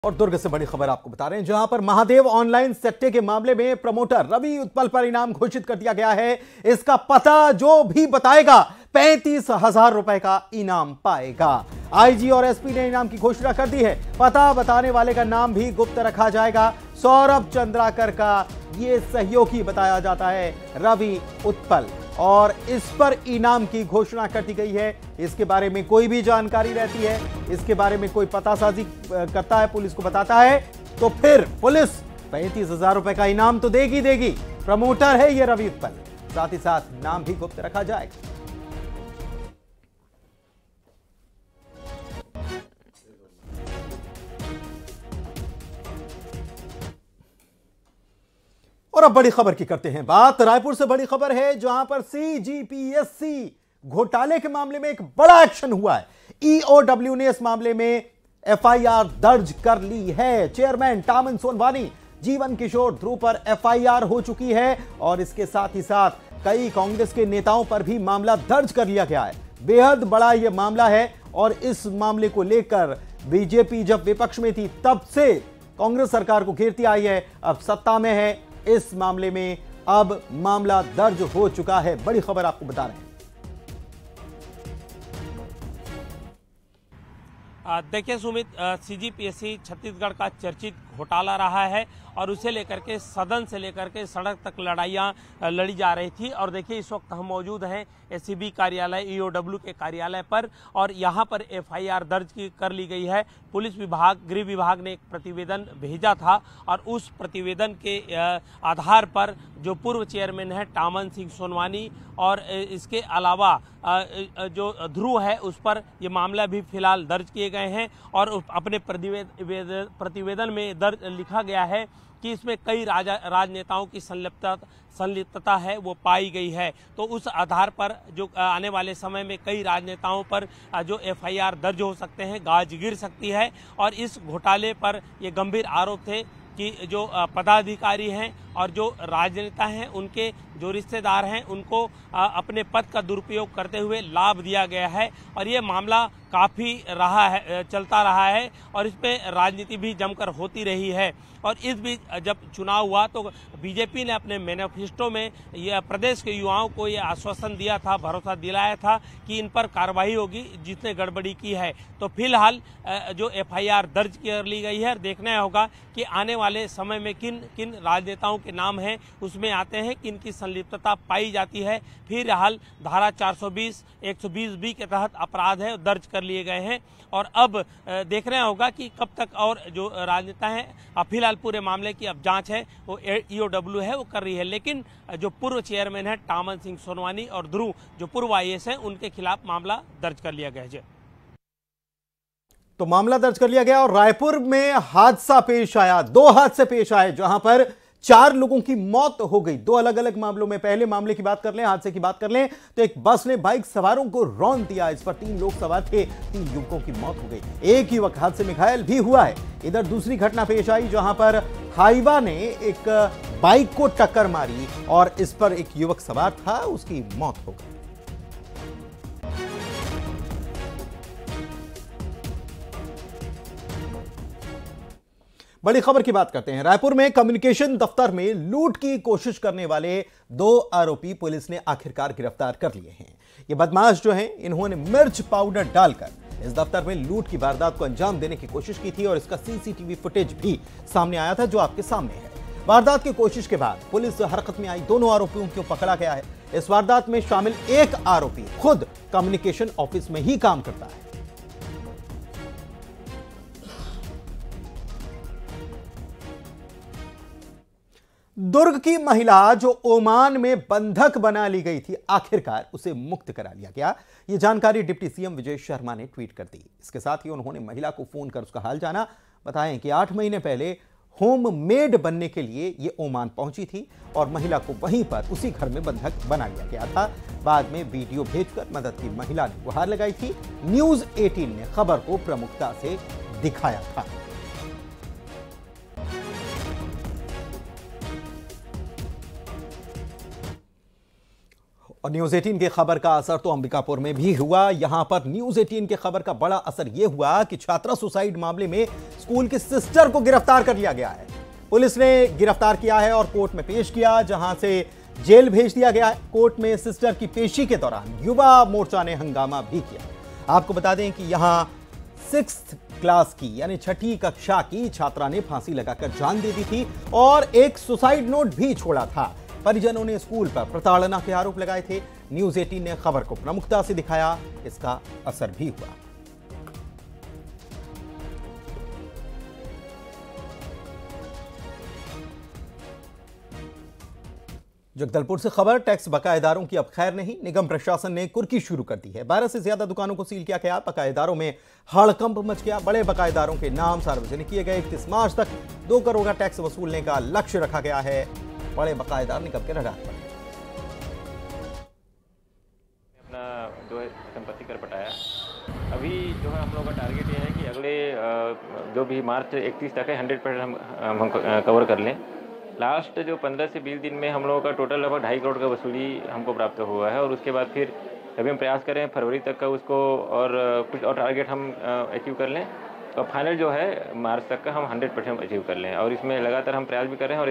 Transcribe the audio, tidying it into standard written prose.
और दुर्ग से बड़ी खबर आपको बता रहे हैं, जहां पर महादेव ऑनलाइन सट्टे के मामले में प्रमोटर रवि उत्पल पर इनाम घोषित कर दिया गया है। इसका पता जो भी बताएगा 35,000 रुपए का इनाम पाएगा। आईजी और एसपी ने इनाम की घोषणा कर दी है। पता बताने वाले का नाम भी गुप्त रखा जाएगा। सौरभ चंद्राकर का यह सहयोगी बताया जाता है रवि उत्पल, और इस पर इनाम की घोषणा कर दी गई है। इसके बारे में कोई भी जानकारी रहती है, इसके बारे में कोई पतासाजी करता है, पुलिस को बताता है, तो फिर पुलिस 35,000 रुपए का इनाम तो देगी। प्रमोटर है यह रवि उत्पल, साथ ही साथ नाम भी गुप्त रखा जाएगा। और अब बड़ी खबर की करते हैं बात। रायपुर से बड़ी खबर है, जहां पर सीजीपीएससी घोटाले के मामले में एक बड़ा एक्शन हुआ है। ईओडब्ल्यू ने इस मामले में एफआईआर दर्ज कर ली है। चेयरमैन टामन सोनवानी, जीवन किशोर ध्रुव पर एफआईआर हो चुकी है, और इसके साथ ही साथ कई कांग्रेस के नेताओं पर भी मामला दर्ज कर लिया गया है। बेहद बड़ा यह मामला है, और इस मामले को लेकर बीजेपी जब विपक्ष में थी तब से कांग्रेस सरकार को घेरती आई है, अब सत्ता में है। इस मामले में अब मामला दर्ज हो चुका है। बड़ी खबर आपको बता रहे हैं। देखिए सुमित, सीजीपीएससी छत्तीसगढ़ का चर्चित घोटाला रहा है, और उसे लेकर के सदन से लेकर के सड़क तक लड़ाइयाँ लड़ी जा रही थी। और देखिए इस वक्त हम मौजूद हैं एसीबी कार्यालय, ईओडब्ल्यू के कार्यालय पर, और यहाँ पर एफआईआर दर्ज कर ली गई है। पुलिस विभाग, गृह विभाग ने एक प्रतिवेदन भेजा था, और उस प्रतिवेदन के आधार पर जो पूर्व चेयरमैन है टामन सिंह सोनवानी, और इसके अलावा जो ध्रुव है, उस पर ये मामला भी फिलहाल दर्ज किए गए हैं। और अपने प्रतिवेदन में दर्ज लिखा गया है कि इसमें कई राजनेताओं की संलिप्तता है वो पाई गई है। तो उस आधार पर जो आने वाले समय में कई राजनेताओं पर जो एफआईआर दर्ज हो सकते हैं, गाज गिर सकती है। और इस घोटाले पर ये गंभीर आरोप थे कि जो पदाधिकारी हैं और जो राजनेता हैं, उनके जो रिश्तेदार हैं, उनको अपने पद का दुरुपयोग करते हुए लाभ दिया गया है। और ये मामला काफ़ी चलता रहा है, और इस पर राजनीति भी जमकर होती रही है। और इस बीच जब चुनाव हुआ तो बीजेपी ने अपने मैनिफेस्टो में यह प्रदेश के युवाओं को ये आश्वासन दिया था, भरोसा दिलाया था कि इन पर कार्रवाई होगी जिसने गड़बड़ी की है। तो फिलहाल जो एफआईआर दर्ज कर ली गई है, देखना होगा कि आने वाले समय में किन किन राजनेताओं के नाम हैं उसमें आते हैं, किन की संलिप्तता पाई जाती है। फिलहाल धारा 420, 120B के तहत अपराध है दर्ज कर लिए गए हैं, और अब देखना होगा कि कब तक और जो राजनेता हैं, फिलहाल पूरे मामले की अब जांच है वो ईओडब्ल्यू है वो कर रही है। लेकिन जो पूर्व चेयरमैन है टामन सिंह सोनवानी और ध्रुव जो पूर्व आईएएस हैं, उनके खिलाफ मामला दर्ज कर लिया गया है। तो मामला दर्ज कर लिया गया, और रायपुर में हादसा पेश आया, 2 हादसे पेश आए, जहां पर 4 लोगों की मौत हो गई। 2 अलग अलग मामलों में। पहले मामले की बात कर लें, हादसे की बात कर लें, तो एक बस ने बाइक सवारों को रौंद दिया। इस पर 3 लोग सवार थे, 3 युवकों की मौत हो गई। एक युवक हादसे में घायल भी हुआ है। इधर दूसरी घटना पेश आई, जहां पर हाइवा ने एक बाइक को टक्कर मारी, और इस पर एक युवक सवार था, उसकी मौत हो गई। बड़ी खबर की बात करते हैं। रायपुर में कम्युनिकेशन दफ्तर में लूट की कोशिश करने वाले 2 आरोपी पुलिस ने आखिरकार गिरफ्तार कर लिए हैं। ये बदमाश जो हैं, इन्होंने मिर्च पाउडर डालकर इस दफ्तर में लूट की वारदात को अंजाम देने की कोशिश की थी, और इसका सीसीटीवी फुटेज भी सामने आया था, जो आपके सामने है। वारदात की कोशिश के बाद पुलिस हरकत में आई, दोनों आरोपियों को पकड़ा गया है। इस वारदात में शामिल एक आरोपी खुद कम्युनिकेशन ऑफिस में ही काम करता है। दुर्ग की महिला जो ओमान में बंधक बना ली गई थी, आखिरकार उसे मुक्त करा लिया गया। यह जानकारी डिप्टी सीएम विजय शर्मा ने ट्वीट कर दी। इसके साथ ही उन्होंने महिला को फोन कर उसका हाल जाना। बताएं कि 8 महीने पहले होम मेड बनने के लिए यह ओमान पहुंची थी, और महिला को वहीं पर उसी घर में बंधक बना लिया गया था। बाद में वीडियो भेजकर मदद की महिला ने गुहार लगाई थी। न्यूज़ 18 ने खबर को प्रमुखता से दिखाया था। और न्यूज 18 की खबर का असर तो अंबिकापुर में भी हुआ। यहां पर न्यूज 18 की खबर का बड़ा असर यह हुआ कि छात्रा सुसाइड मामले में स्कूल की सिस्टर को गिरफ्तार कर लिया गया है। पुलिस ने गिरफ्तार किया है और कोर्ट में पेश किया, जहां से जेल भेज दिया गया है। कोर्ट में सिस्टर की पेशी के दौरान युवा मोर्चा ने हंगामा भी किया। आपको बता दें कि यहां 6th क्लास की यानी 6ठी कक्षा की छात्रा ने फांसी लगाकर जान दे दी थी और एक सुसाइड नोट भी छोड़ा था। परिजनों ने स्कूल पर प्रताड़ना के आरोप लगाए थे। न्यूज 18 ने खबर को प्रमुखता से दिखाया, इसका असर भी हुआ। जगदलपुर से खबर, टैक्स बकायेदारों की अब खैर नहीं। निगम प्रशासन ने कुर्की शुरू कर दी है। 12 से ज्यादा दुकानों को सील किया गया। बकायेदारों में हड़कंप मच गया। बड़े बकायेदारों के नाम सार्वजनिक किए गए। 31 मार्च तक 2 करोड़ का टैक्स वसूलने का लक्ष्य रखा गया है। बड़े बकायेदार निगम के रडार पर। अपना जो है संपत्ति कर पटाया। अभी जो है हम लोग का टारगेट ये है कि अगले जो भी मार्च 31 तक है 100% हम कवर कर लें। लास्ट जो 15 से 20 दिन में हम लोगों का टोटल लगभग 2.5 करोड़ का वसूली हमको प्राप्त हुआ है और उसके बाद फिर अभी हम प्रयास करें फरवरी तक का उसको और कुछ और टारगेट हम अचीव कर लें और फाइनल जो है मार्च तक का हम 100% अचीव कर लें और इसमें लगातार हम प्रयास भी कर रहे हैं। और